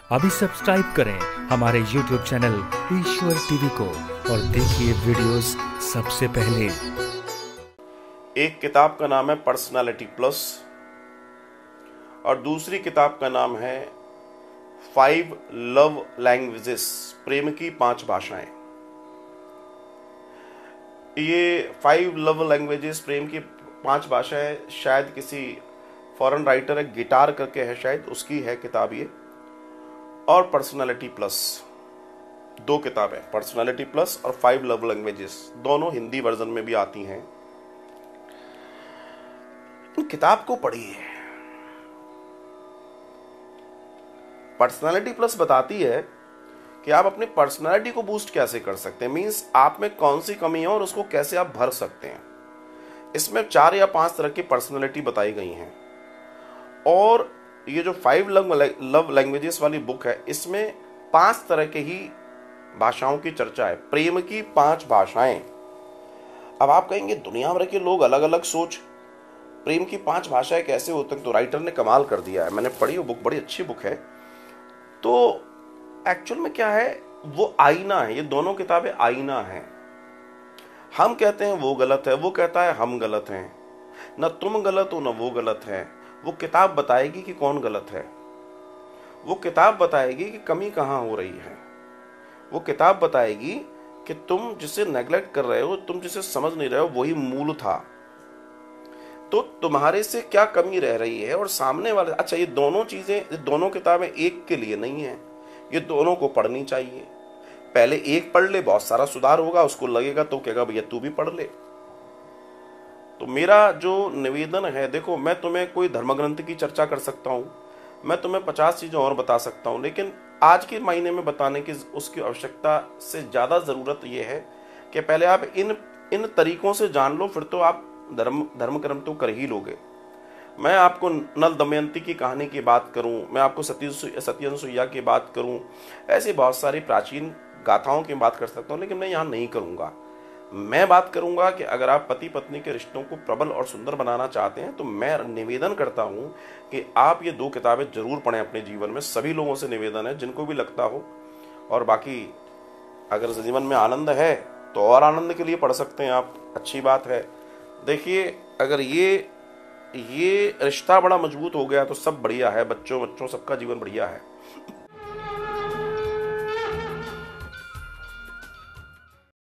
अभी सब्सक्राइब करें हमारे YouTube चैनल ईश्वर टीवी को और देखिए वीडियोस सबसे पहले। एक किताब का नाम है पर्सनालिटी प्लस और दूसरी किताब का नाम है 5 लव लैंग्वेजेस, प्रेम की 5 भाषाएं। ये 5 लव लैंग्वेजेस, प्रेम की 5 भाषाएं, शायद किसी फॉरेन राइटर है, गिटार करके है शायद, उसकी है किताब ये। और पर्सनालिटी प्लस, 2 किताबें, पर्सनालिटी प्लस और 5 लव लैंग्वेजेस, दोनों हिंदी वर्जन में भी आती हैं। इन किताब को पढ़िए। पर्सनालिटी प्लस बताती है कि आप अपनी पर्सनालिटी को बूस्ट कैसे कर सकते हैं, मींस आप में कौन सी कमी है और उसको कैसे आप भर सकते हैं। इसमें 4 या 5 तरह की पर्सनालिटी बताई गई हैं। और ये जो 5 लव लैंग्वेजेस वाली बुक है, इसमें 5 तरह के ही भाषाओं की चर्चा है, प्रेम की 5 भाषाएं। अब आप कहेंगे दुनिया भर के लोग अलग अलग सोच, प्रेम की 5 भाषाएं कैसे होते हैं? तो राइटर ने कमाल कर दिया है, मैंने पढ़ी वो बुक, बड़ी अच्छी बुक है। तो एक्चुअल में क्या है, वो आईना है, ये दोनों किताबें आईना है। हम कहते हैं वो गलत है, वो कहता है हम गलत हैं, न तुम गलत हो न वो गलत है। वो किताब बताएगी कि कौन गलत है, वो किताब बताएगी कि कमी कहां हो रही है, वो किताब बताएगी कि तुम जिसे नेग्लेक्ट कर रहे हो, तुम जिसे समझ नहीं रहे हो, वही मूल था। तो तुम्हारे से क्या कमी रह रही है और सामने वाले। अच्छा, ये दोनों चीजें, ये दोनों किताबें एक के लिए नहीं है, ये दोनों को पढ़नी चाहिए। पहले एक पढ़ ले, बहुत सारा सुधार होगा, उसको लगेगा तो कहेगा भैया तू भी पढ़ ले। तो मेरा जो निवेदन है, देखो, मैं तुम्हें कोई धर्म ग्रंथ की चर्चा कर सकता हूँ, मैं तुम्हें 50 चीजें और बता सकता हूँ, लेकिन आज के महीने में बताने की उसकी आवश्यकता से ज्यादा जरूरत यह है कि पहले आप इन तरीकों से जान लो, फिर तो आप धर्म कर्म तो कर ही लोगे। मैं आपको नल दमयंती की कहानी की बात करूं, मैं आपको सती अनुसुईया की बात करूं, ऐसी बहुत सारी प्राचीन गाथाओं की बात कर सकता हूं, लेकिन मैं यहाँ नहीं करूंगा। मैं बात करूंगा कि अगर आप पति पत्नी के रिश्तों को प्रबल और सुंदर बनाना चाहते हैं, तो मैं निवेदन करता हूं कि आप ये 2 किताबें जरूर पढ़ें अपने जीवन में। सभी लोगों से निवेदन है, जिनको भी लगता हो। और बाकी अगर जीवन में आनंद है तो और आनंद के लिए पढ़ सकते हैं आप, अच्छी बात है। देखिए, अगर ये रिश्ता बड़ा मजबूत हो गया तो सब बढ़िया है, बच्चों सबका जीवन बढ़िया है।